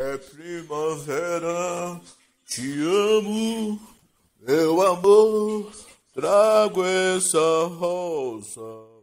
É primavera, te amo, meu amor, trago essa rosa.